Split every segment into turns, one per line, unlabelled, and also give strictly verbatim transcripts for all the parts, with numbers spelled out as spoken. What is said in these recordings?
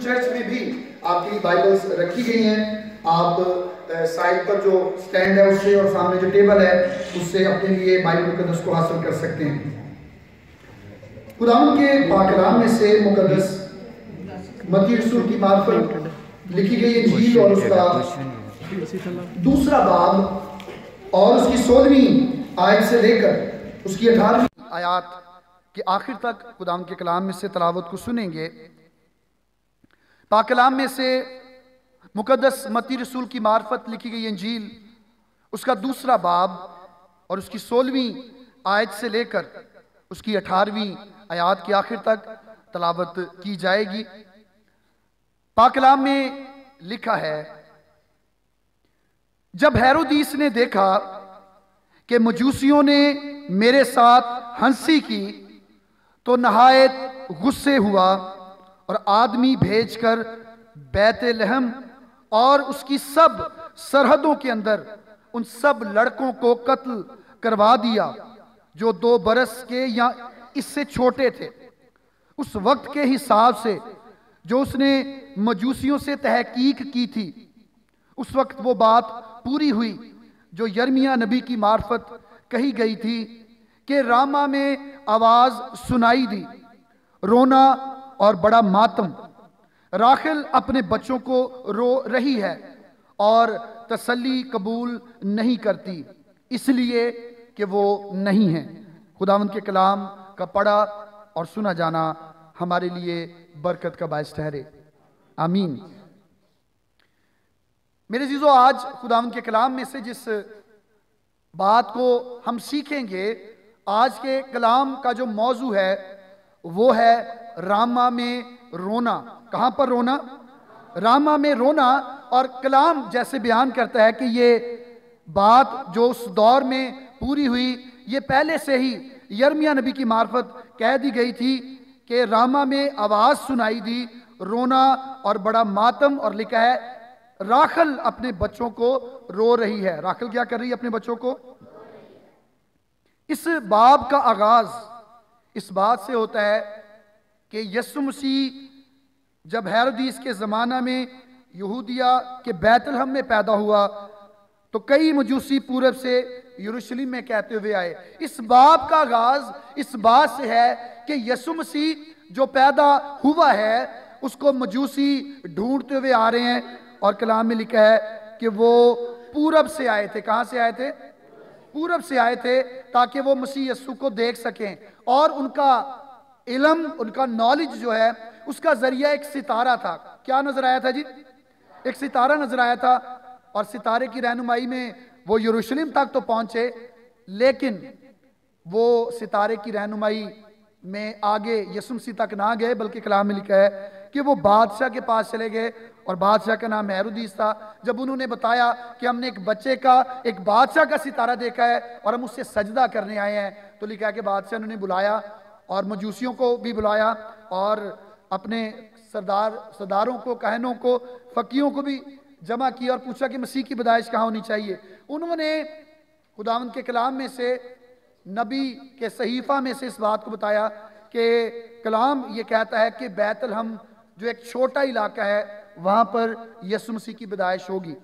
Church में भी आपकी बाइबल्स रखी गई हैं। आप साइड पर जो स्टैंड है उससे और सामने जो टेबल है उससे अपने लिए बाइबल मुकद्दस को हासिल कर सकते हैं। खुदावंद के पाक कलाम में से मुकद्दस मत्ती रसूल की मार्फत लिखी गई इंजील और उसका दूसरा बाब और उसकी सोलहवीं आयत से लेकर उसकी अठारहवीं आयत के आखिर तक खुदावंद के कलाम में से तलावत को सुनेंगे। पाक कलाम में से मुकद्दस मत्ती रसूल की मार्फत लिखी गई इंजील उसका दूसरा बाब और उसकी सोलहवीं आयत से लेकर उसकी अठारहवीं आयत के आखिर तक तलावत की जाएगी। पाक कलाम में लिखा है, जब हेरोदीस ने देखा कि मजूसियों ने मेरे साथ हंसी की तो नहायत गुस्से हुआ और आदमी भेजकर बैतलहम और उसकी सब सरहदों के अंदर उन सब लड़कों को कत्ल करवा दिया जो दो बरस के या इससे छोटे थे। उस वक्त के हिसाब से जो उसने मजूसियों से तहकीक की थी, उस वक्त वो बात पूरी हुई जो यर्मिया नबी की मार्फत कही गई थी कि रामा में आवाज सुनाई दी, रोना और बड़ा मातम। राखिल अपने बच्चों को रो रही है और तसल्ली कबूल नहीं करती, इसलिए कि वो नहीं है। खुदावंद के कलाम का पढ़ा और सुना जाना हमारे लिए बरकत का बायस ठहरे। आमीन। मेरे जीजो, आज खुदावंद के कलाम में से जिस बात को हम सीखेंगे, आज के कलाम का जो मौजू है वो है रामा में रोना। कहां पर रोना? रामा में रोना। और कलाम जैसे बयान करता है कि ये बात जो उस दौर में पूरी हुई, ये पहले से ही यर्मिया नबी की मार्फत कह दी गई थी कि रामा में आवाज सुनाई दी, रोना और बड़ा मातम। और लिखा है राखल अपने बच्चों को रो रही है। राखल क्या कर रही है? अपने बच्चों को। इस बाब का आगाज इस बात से होता है कि यीशु मसीह जब हेरोदीस के ज़माना में यहूदिया के बैतलहम में पैदा हुआ तो कई मजूसी पूरब से यरूशलेम में कहते हुए आए। इस बाब का आगाज इस बात से है कि यीशु मसीह जो पैदा हुआ है उसको मजूसी ढूंढते हुए आ रहे हैं। और कलाम में लिखा है कि वो पूरब से आए थे। कहां से आए थे? पूरब से आए थे, ताकि वो मसीह यीशु को देख सकें। और उनका इल्म, उनका नॉलेज जो है उसका जरिया एक सितारा था। क्या नजर आया था जी? एक सितारा नजर आया था। और सितारे की रहनुमाई में वो यरूशलेम तक तो पहुंचे, लेकिन वो सितारे की रहनुमाई में आगे यीशु मसीह तक ना गए, बल्कि कलाम में लिखा है कि वो बादशाह के पास चले गए। और बादशाह का नाम हेरोदीस था। जब उन्होंने बताया कि हमने एक बच्चे का, एक बादशाह का सितारा देखा है और हम उससे सजदा करने आए हैं, तो लिखा है कि बादशाह ने बुलाया और मजूसियों को भी बुलाया और अपने सरदार सरदारों को, कहनों को, फकीयों को भी जमा किया और पूछा कि मसीह की पैदाइश कहाँ होनी चाहिए। उन्होंने खुदावंद के कलाम में से, नबी के सहीफा में से इस बात को बताया कि कलाम ये कहता है कि बैतलहम जो एक छोटा इलाका है वहां पर यीशु मसीह की पैदाइश होगी।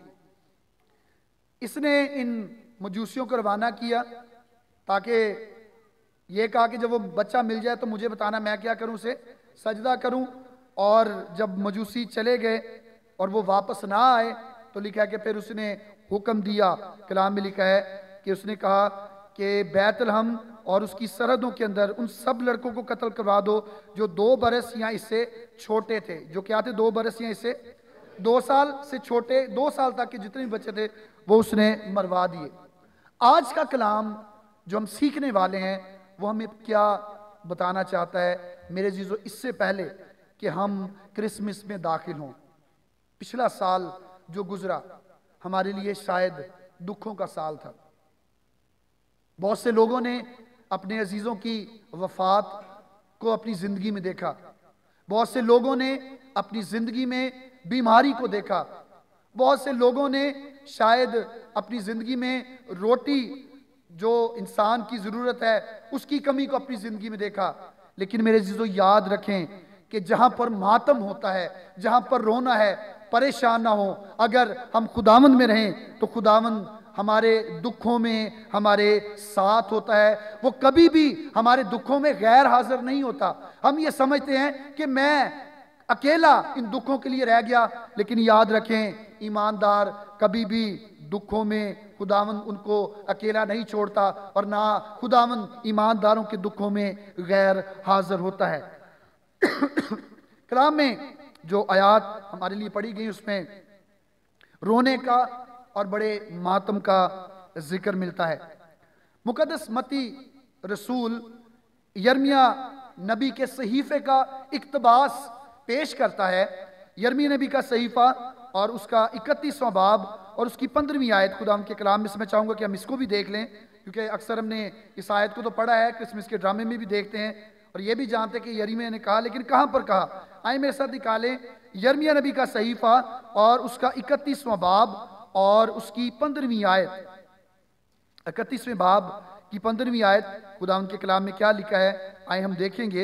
इसने इन मजूसियों को रवाना किया ताकि ये कहा कि जब वो बच्चा मिल जाए तो मुझे बताना, मैं क्या करूं, उसे सजदा करूं। और जब मजूसी चले गए और वो वापस ना आए तो लिखा है कि फिर उसने हुक्म दिया, कलाम में लिखा है कि उसने कहा कि बैतलहम और उसकी सरहदों के अंदर उन सब लड़कों को कत्ल करवा दो जो दो बरस या इससे छोटे थे। जो क्या थे? दो बरस या इससे दो साल से छोटे, दो साल तक के जितने भी बच्चे थे वो उसने मरवा दिए। आज का कलाम जो हम सीखने वाले हैं वो हमें क्या बताना चाहता है? मेरे जीजो, इससे पहले कि हम क्रिसमस में दाखिल हों, पिछला साल जो गुजरा हमारे लिए शायद दुखों का साल था। बहुत से लोगों ने अपने अजीजों की वफात को अपनी जिंदगी में देखा। बहुत से लोगों ने अपनी जिंदगी में बीमारी को देखा। बहुत से लोगों ने शायद अपनी जिंदगी में रोटी जो इंसान की जरूरत है उसकी कमी को अपनी जिंदगी में देखा। लेकिन मेरे अजीजों, याद रखें कि जहां पर मातम होता है, जहां पर रोना है, परेशान ना हो, अगर हम खुदावंद में रहें तो खुदावंद हमारे दुखों में हमारे साथ होता है। वो कभी भी हमारे दुखों में गैर हाजिर नहीं होता। हम ये समझते हैं कि मैं अकेला इन दुखों के लिए रह गया, लेकिन याद रखें, ईमानदार कभी भी दुखों में खुदावंद उनको अकेला नहीं छोड़ता, और ना खुदावंद ईमानदारों के दुखों में गैर हाजिर होता है। कलाम में जो आयात हमारे लिए पढ़ी गई उसमें रोने का और बड़े मातम का जिक्र मिलता है। मुकद्दस मत्ती रसूल यर्मिया नबी के सहीफे का इक्तबास पेश करता है। यर्मिया नबी का सहीफा और उसका इकतीसवां बाब और उसकी पंद्रहवीं आयत खुदाम के कलाम में से मैं चाहूँगा कि हम इसको भी देख लें, क्योंकि अक्सर हमने इस आयत को तो पढ़ा है, क्रिसमस के ड्रामे में भी देखते हैं और ये भी जानते हैं कि यर्मिया ने कहा, लेकिन कहाँ पर कहा। आए मेरे साथ निकालें यर्मिया नबी का सहीफा और उसका इकतीसवां बाब और उसकी पंद्रहवीं आयत। इकतीसवें बाब की पंद्रहवीं आयत खुदाम के कलाम में क्या लिखा है, आए हम देखेंगे।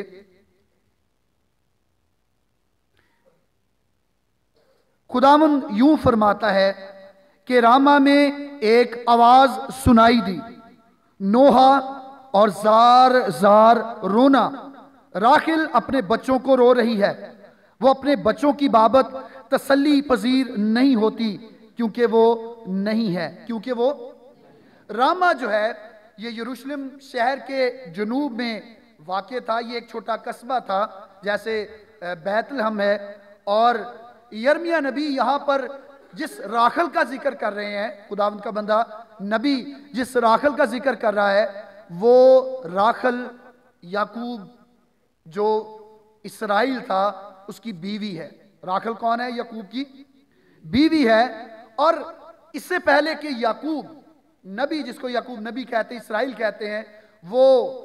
खुदावंद यूं फरमाता है कि रामा में एक आवाज सुनाई दी, नोहा और जार जार रोना। राखिल अपने बच्चों को रो रही है, वो अपने बच्चों की बाबत तसल्ली पजीर नहीं होती, क्योंकि वो नहीं है, क्योंकि वो रामा जो है ये यरूशलेम शहर के जनूब में वाक़ था। ये एक छोटा कस्बा था जैसे बैतलहम है, और यर्मिया नबी यहाँ पर जिस राखल का जिक्र कर रहे हैं, खुदावंद का बंदा नबी जिस राखल का जिक्र कर रहा है, वो राखल याकूब जो इसराइल था उसकी बीवी है। राखल कौन है? याकूब की बीवी है। और इससे पहले कि याकूब नबी, जिसको याकूब नबी कहते हैं, इसराइल कहते हैं, वो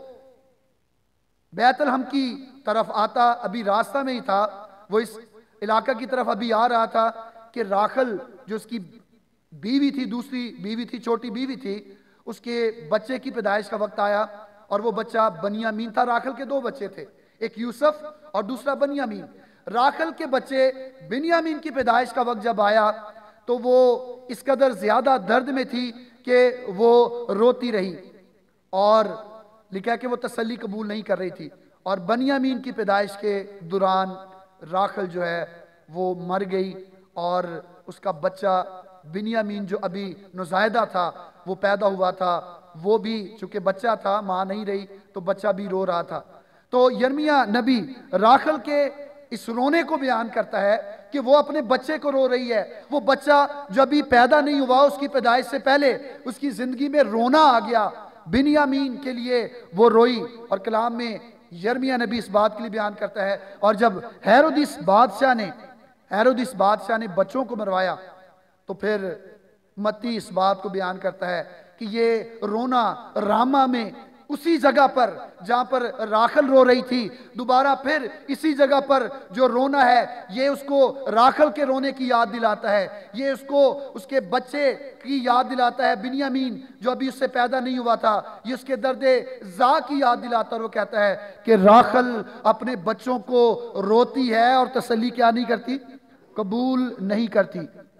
बैतलहम की तरफ आता, अभी रास्ता में ही था, वो इस इलाका की तरफ अभी आ रहा था कि राखल जो उसकी बीवी थी, दूसरी बीवी थी, छोटी बीवी थी, उसके बच्चे की पैदाइश का वक्त आया और वो बच्चा बनियामीन था। राखल के दो बच्चे थे, एक यूसुफ और दूसरा बनियामीन। राखल के बच्चे बिन्यामीन की पैदाइश का वक्त जब आया तो वो इस कदर ज्यादा दर्द में थी कि वो रोती रही, और लिखा कि वो तसल्ली कबूल नहीं कर रही थी। और बनियामीन की पैदाइश के दौरान राखल जो है वो मर गई, और उसका बच्चा बिन्यामीन जो अभी नौज़ायदा था वो पैदा हुआ था, वो भी चूंकि बच्चा था, माँ नहीं रही, तो बच्चा भी रो रहा था। तो यर्मिया नबी राखल के इस रोने को बयान करता है कि वो अपने बच्चे को रो रही है। वो बच्चा जो अभी पैदा नहीं हुआ, उसकी पैदाइश से पहले उसकी जिंदगी में रोना आ गया, बिन्यामीन के लिए वो रोई। और कलाम में यर्मिया नबी इस बात के लिए बयान करता है, और जब हेरोदिस बादशाह ने हेरोदिस बादशाह ने बच्चों को मरवाया, तो फिर मत्ती इस बात को बयान करता है कि ये रोना रामा में, उसी जगह पर जहां पर राखल रो रही थी, दोबारा फिर इसी जगह पर जो रोना है, ये उसको राखल के रोने की याद दिलाता है, ये उसको उसके बच्चे की याद दिलाता है, बिन्यामीन जो अभी उससे पैदा नहीं हुआ था, ये उसके दर्दे जा की याद दिलाता है। और वो कहता है कि राखल अपने बच्चों को रोती है और तसल्ली क्या नहीं करती, कबूल नहीं करती।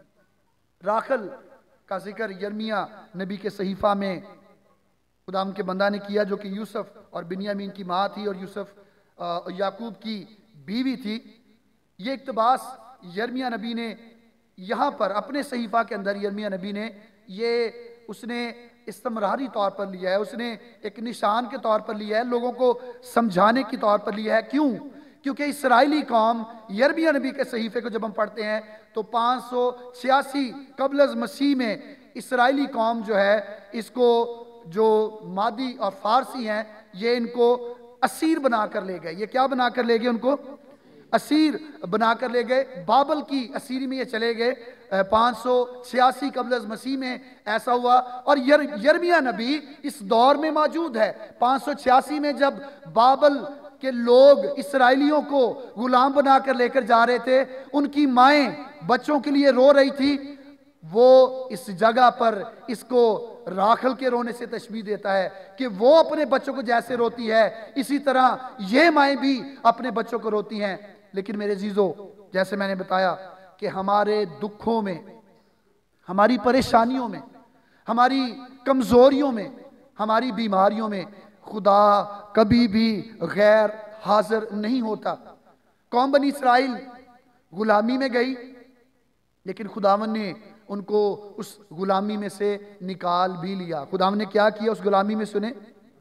राखल का जिक्र यर्मिया नबी के सहीफा में खुदाम के बंदा ने किया, जो कि यूसुफ और बिन्यामीन की माँ थी और यूसुफ याकूब की बीवी थी। ये इक्तबास यर्मिया नबी ने यहाँ पर अपने सहीफा के अंदर, यर्मिया नबी ने ये उसने इस्तमरारी तौर पर लिया है, उसने एक निशान के तौर पर लिया है, लोगों को समझाने के तौर पर लिया है। क्यों? क्योंकि इसराइली कौम यर्मिया नबी के सहीफे को जब हम पढ़ते हैं तो पाँच सौ छियासी कबल मसीह में इसराइली कौम जो है, इसको जो मादी और फारसी हैं, ये इनको असीर बनाकर ले गए। ये क्या बनाकर ले गए? उनको असीर बनाकर ले गए। बाबल की असीरी में ये चले गए। पाँच सौ छियासी कबल मसीह में ऐसा हुआ। और यर, यर्मिया नबी इस दौर में मौजूद है। पाँच सौ छियासी में जब बाबल के लोग इसराइलियों को गुलाम बनाकर लेकर जा रहे थे, उनकी माएं बच्चों के लिए रो रही थी, वो इस जगह पर इसको राखल के रोने से तशबीह देता है कि वो अपने बच्चों को जैसे रोती है, इसी तरह ये माएं भी अपने बच्चों को रोती हैं। लेकिन मेरे जीजो, जैसे मैंने बताया कि हमारे दुखों में, हमारी परेशानियों में, हमारी कमजोरियों में, हमारी बीमारियों में खुदा कभी भी गैर हाजिर नहीं होता। कौम बनी इसराइल गुलामी में गई, लेकिन खुदावन ने उनको उस गुलामी में से निकाल भी लिया। खुदावन ने क्या किया उस गुलामी में, सुने।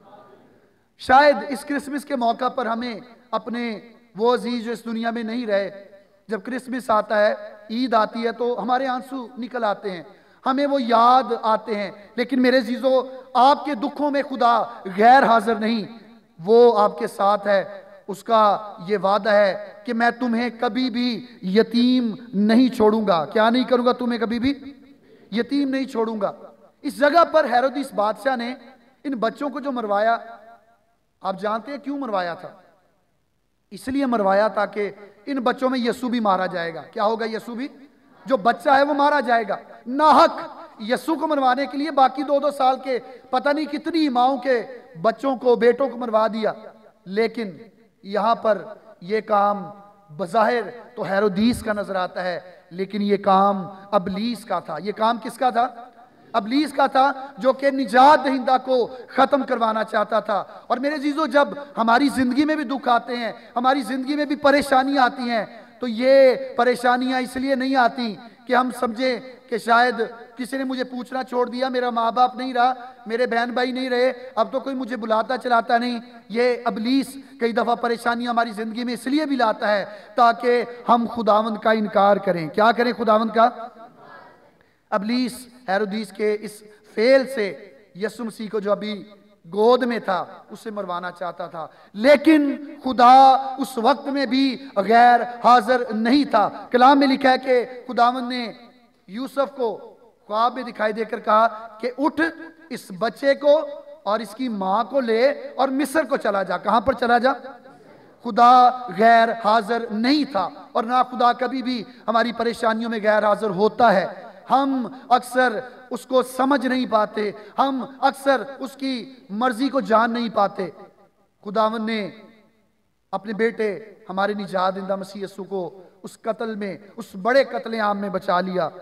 शायद इस क्रिसमस के मौका पर हमें अपने वो अजीज जो इस दुनिया में नहीं रहे, जब क्रिसमस आता है, ईद आती है, तो हमारे आंसू निकल आते हैं, हमें वो याद आते हैं। लेकिन मेरे जीजो, आपके दुखों में खुदा गैर हाजिर नहीं, वो आपके साथ है। उसका ये वादा है कि मैं तुम्हें कभी भी यतीम नहीं छोड़ूंगा। क्या नहीं करूंगा? तुम्हें कभी भी यतीम नहीं छोड़ूंगा। इस जगह पर हेरोदिस बादशाह ने इन बच्चों को जो मरवाया, आप जानते हैं क्यों मरवाया था? इसलिए मरवाया था कि इन बच्चों में यीशु भी मारा जाएगा। क्या होगा? यीशु भी, जो बच्चा है वो मारा जाएगा। नाहक यीशु को मरवाने के लिए बाकी दो दो साल के पता नहीं कितनी माओं के बच्चों को, बेटों को मरवा दिया। लेकिन यहां पर यह काम बज़ाहिर तो हेरोदीस का नजर आता है, लेकिन यह काम अबलीस का था। यह काम किसका था? अबलीस का था, जो कि निजात दहिंदा को खत्म करवाना चाहता था। और मेरे जीजो, जब हमारी जिंदगी में भी दुख आते हैं, हमारी जिंदगी में भी परेशानियां आती हैं, तो ये परेशानियां इसलिए नहीं आती कि हम समझे कि शायद किसी ने मुझे पूछना छोड़ दिया, मेरा माँ बाप नहीं रहा, मेरे बहन भाई नहीं रहे, अब तो कोई मुझे बुलाता चलाता नहीं। ये अबलीस कई दफा परेशानियां हमारी जिंदगी में इसलिए भी लाता है ताकि हम खुदावंद का इनकार करें। क्या करें? खुदावंद का। अबलीस हेरोदीस के इस फेल से यीशु मसीह को, जो अभी गोद में था, उसे मरवाना चाहता था। लेकिन खुदा उस वक्त में भी गैर हाजिर नहीं था। कलाम में लिखा है कि खुदावन ने यूसुफ को ख्वाब में दिखाई देकर कहा कि उठ, इस बच्चे को और इसकी मां को ले और मिस्र को चला जा। कहां पर चला जा? खुदा गैर हाजिर नहीं था, और ना खुदा कभी भी हमारी परेशानियों में गैर हाजिर होता है। हम अक्सर उसको समझ नहीं पाते, हम अक्सर उसकी मर्जी को जान नहीं पाते। खुदावन ने अपने बेटे हमारे निजात दहिंदा मसीह यीशु को उस कत्ल में, उस बड़े कत्लेआम में बचा लिया।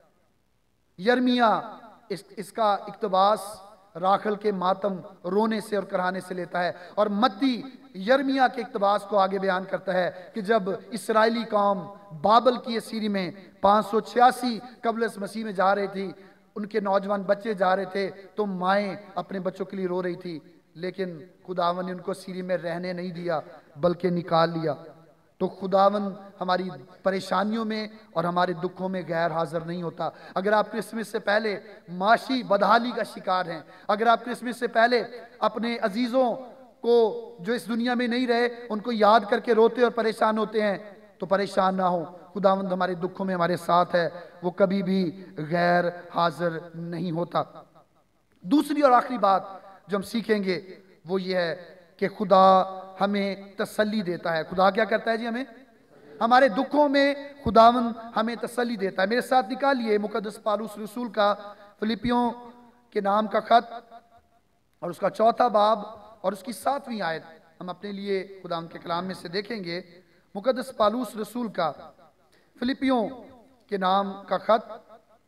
यर्मिया इस, इसका इक्तबास राखल के मातम रोने से और कराने से लेता है, और मत्ती यर्मिया के इक्तबास को आगे बयान करता है कि जब इसराइली कौम बाबल की असीरी में पाँच सौ छियासी कबल मसीह में जा रही थी, उनके नौजवान बच्चे जा रहे थे, तो माएँ अपने बच्चों के लिए रो रही थी, लेकिन खुदावन ने उनको असीरी में रहने नहीं दिया, बल्कि निकाल लिया। तो खुदावन हमारी परेशानियों में और हमारे दुखों में गैर हाजिर नहीं होता। अगर आप क्रिसमस से पहले माशी बदहाली का शिकार हैं, अगर आप क्रिसमस से पहले अपने अजीज़ों को जो इस दुनिया में नहीं रहे उनको याद करके रोते और परेशान होते हैं, तो परेशान ना हो। खुदावंद हमारे दुखों में हमारे साथ है, वो कभी भी गैर हाजिर नहीं होता। दूसरी और आखिरी बात जो हम सीखेंगे वो ये है कि खुदा हमें तसल्ली देता है। खुदा क्या करता है जी? हमें हमारे दुखों में खुदावन हमें तसल्ली देता है। मेरे साथ निकालिए मुकद्दस पौलुस रसूल का फिलिपियों के नाम का खत और उसका चौथा बाब और उसकी सातवीं आयत हम अपने लिए खुदावन के कलाम में से देखेंगे। मुकद्दस पौलुस रसूल का फिलिपियों के नाम का खत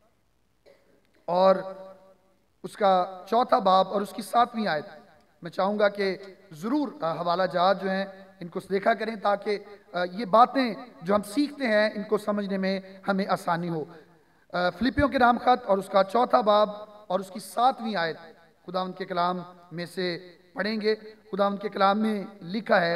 और उसका चौथा बाब और उसकी सातवीं आयत। मैं चाहूँगा कि ज़रूर हवाला जात जो हैं इनको देखा करें, ताकि ये बातें जो हम सीखते हैं इनको समझने में हमें आसानी हो। फिलिपियों के नाम खत और उसका चौथा बाब और उसकी सातवीं आयत खुदावंद के कलाम में से पढ़ेंगे। खुदावंद के कलाम में लिखा है,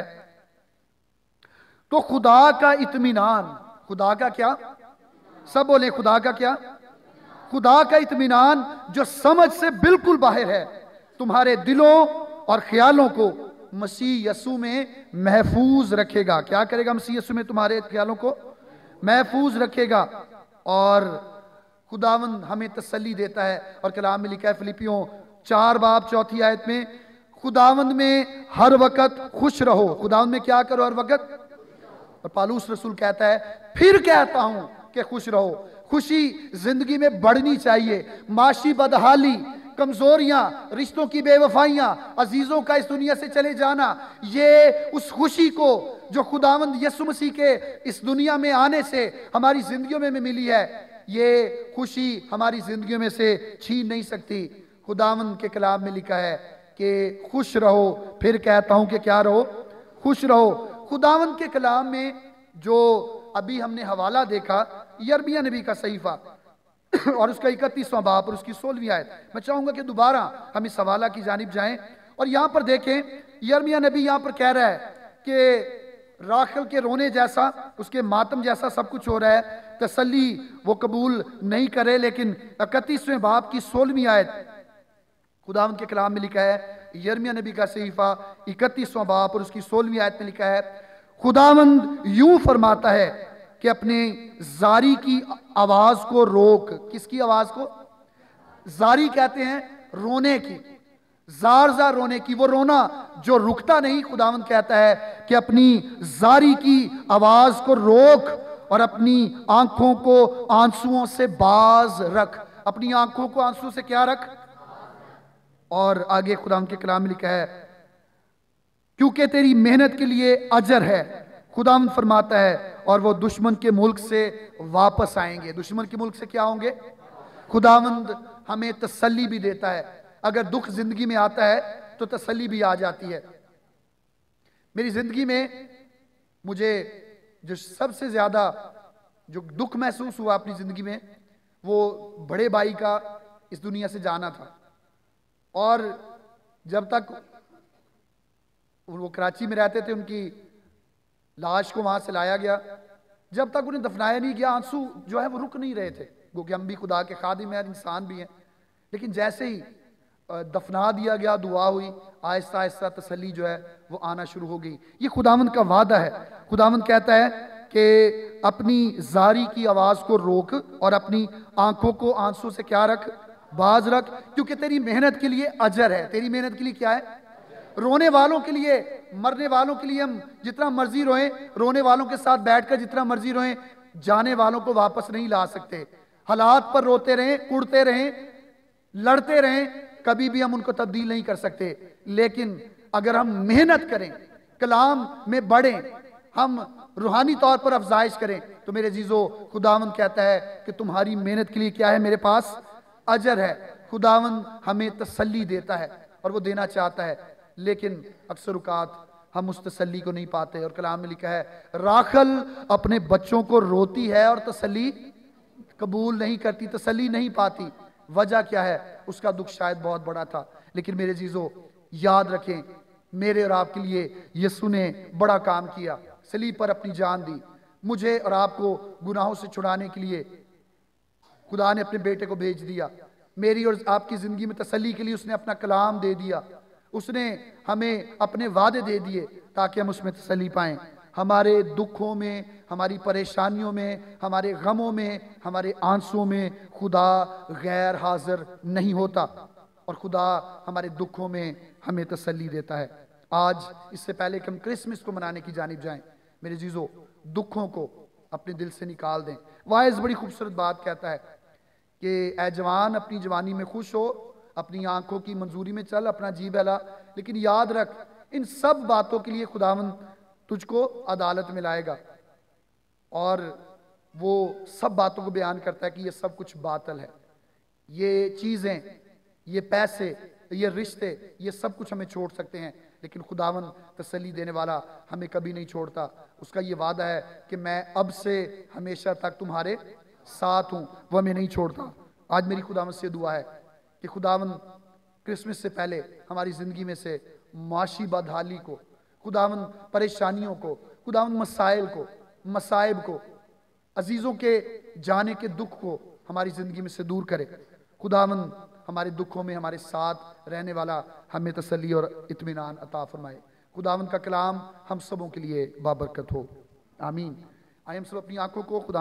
तो खुदा का इत्मीनान, खुदा का क्या? सब बोले खुदा का क्या? खुदा का इत्मीनान जो समझ से बिल्कुल बाहर है, तुम्हारे दिलों और ख्यालों को मसीह यीशु में महफूज रखेगा। क्या करेगा? मसीह यीशु में तुम्हारे ख्यालों को महफूज रखेगा। और खुदावंद हमें तसल्ली देता है, और कलाम में लिखा है फिलिपियों चार बाब चौथी आयत में, खुदावंद में हर वक्त खुश रहो। खुदावंद में क्या करो? हर वक्त। और पौलुस रसूल कहता है, फिर कहता हूं कि खुश रहो। खुशी जिंदगी में बढ़नी चाहिए। माशी बदहाली, कमजोरियां, रिश्तों की बेवफाइयां, अजीजों का इस दुनिया से चले जाना, ये उस खुशी को जो खुदावंद यीशु मसीह के इस दुनिया में आने से हमारी जिंदगियों में मिली है, ये खुशी हमारी जिंदगियों में से छीन नहीं सकती। खुदावंद के कलाम में लिखा है कि खुश रहो, फिर कहता हूं कि क्या रहो, खुश रहो। खुदावंद के कलाम में जो अभी हमने हवाला देखा, यिर्मयाह नबी का सहीफा और उसका इकतीसवां बाब और उसकी सोलहवीं आयत, मैं चाहूंगा कि दोबारा हम इस हवाला की जानिब जाएं और यहां पर देखें, यिर्मयाह नबी यहां पर कह रहा है कि राखल के रोने जैसा, उसके मातम जैसा सब कुछ हो रहा है, तसल्ली वो कबूल नहीं करे। लेकिन इकतीसवें बाब की सोलहवीं आयत खुदावंद के कलाम में लिखा है, यिर्मयाह नबी का सहीफा इकतीसवां बाब और उसकी सोलहवीं आयत में लिखा है, खुदावंद यूं फरमाता है कि अपने जारी की आवाज को रोक। किसकी आवाज को? जारी कहते हैं रोने की, जार जार रोने की, वो रोना जो रुकता नहीं। खुदावंद कहता है कि अपनी जारी की आवाज को रोक और अपनी आंखों को आंसुओं से बाज रख। अपनी आंखों को आंसुओं से क्या रख? और आगे खुदावंद के कलाम में लिखा है, क्योंकि तेरी मेहनत के लिए अजर है। खुदावंद फरमाता है, और वो दुश्मन के मुल्क से वापस आएंगे। दुश्मन के मुल्क से क्या होंगे? खुदावंद हमें तसल्ली भी देता है। अगर दुख जिंदगी में आता है तो तसल्ली भी आ जाती है। मेरी जिंदगी में मुझे जो सबसे ज्यादा जो दुख महसूस हुआ अपनी जिंदगी में, वो बड़े भाई का इस दुनिया से जाना था। और जब तक वो कराची में रहते थे, उनकी लाश को वहां से लाया गया, जब तक उन्हें दफनाया नहीं गया, आंसू जो है वो रुक नहीं रहे थे। क्योंकि हम भी खुदा के खादिम हैं, इंसान भी हैं। लेकिन जैसे ही दफना दिया गया, दुआ हुई, आहिस्ता आहिस्ता तसल्ली जो है वो आना शुरू हो गई। ये खुदावंद का वादा है। खुदावंद कहता है कि अपनी जारी की आवाज को रोक और अपनी आंखों को आंसू से क्या रख? बाज रख, क्योंकि तेरी मेहनत के लिए अजर है। तेरी मेहनत के लिए क्या है? रोने वालों के लिए, मरने वालों के लिए हम जितना मर्जी रोएं, रोने वालों के साथ बैठकर जितना मर्जी रोएं, जाने वालों को वापस नहीं ला सकते। हालात पर रोते रहें, कुड़ते रहें, लड़ते रहें, कभी भी हम उनको तब्दील नहीं कर सकते। लेकिन अगर हम मेहनत करें, कलाम में बढ़ें, हम रूहानी तौर पर अफजाइश करें, तो मेरे जीजो खुदावंद कहता है कि तुम्हारी मेहनत के लिए क्या है? मेरे पास अजर है। खुदावंद हमें तसल्ली देता है और वो देना चाहता है, लेकिन अक्सर औकात हम उस तसल्ली को नहीं पाते। और कलाम में लिखा है, राखल अपने बच्चों को रोती है और तसल्ली कबूल नहीं करती, तसल्ली नहीं पाती। वजह क्या है? उसका दुख शायद बहुत बड़ा था। लेकिन मेरे जीजो याद रखें, मेरे और आपके लिए यीशु ने बड़ा काम किया, सलीब पर अपनी जान दी। मुझे और आपको गुनाहों से छुड़ाने के लिए खुदा ने अपने बेटे को भेज दिया। मेरी और आपकी जिंदगी में तसल्ली के लिए उसने अपना कलाम दे दिया। उसने हमें अपने वादे दे दिए ताकि हम उसमें तसल्ली पाएं। हमारे दुखों में, हमारी परेशानियों में, हमारे गमों में, हमारे आंसुओं में खुदा गैर हाजिर नहीं होता और खुदा हमारे दुखों में हमें तसल्ली देता है। आज इससे पहले कि हम क्रिसमस को मनाने की जानिब जाएं, मेरे जीजो दुखों को अपने दिल से निकाल दें। वाइज बड़ी खूबसूरत बात कहता है कि ऐ जवान, अपनी जवानी में खुश हो, अपनी आंखों की मंजूरी में चल, अपना जी बहला, लेकिन याद रख, इन सब बातों के लिए खुदावंद तुझको अदालत में लाएगा। और वो सब बातों को बयान करता है कि ये सब कुछ बातिल है, ये चीजें, ये पैसे, ये रिश्ते, ये सब कुछ हमें छोड़ सकते हैं, लेकिन खुदावंद तसल्ली देने वाला हमें कभी नहीं छोड़ता। उसका ये वादा है कि मैं अब से हमेशा तक तुम्हारे साथ हूं, वह हमें नहीं छोड़ता। आज मेरी खुदावंद से दुआ है कि खुदावंद क्रिसमस से पहले हमारी जिंदगी में से माशी बदहाली को, खुदावंद परेशानियों को, खुदावंद मसाइल को, मसाइब को, अजीजों के जाने के दुख को हमारी जिंदगी में से दूर करे। खुदावंद हमारे दुखों में हमारे साथ रहने वाला हमें तसल्ली और इत्मीनान अता फरमाए। खुदावंद का कलाम हम सबों के लिए बाबरकत हो। आमीन। आइए हम सब अपनी आंखों को खुदा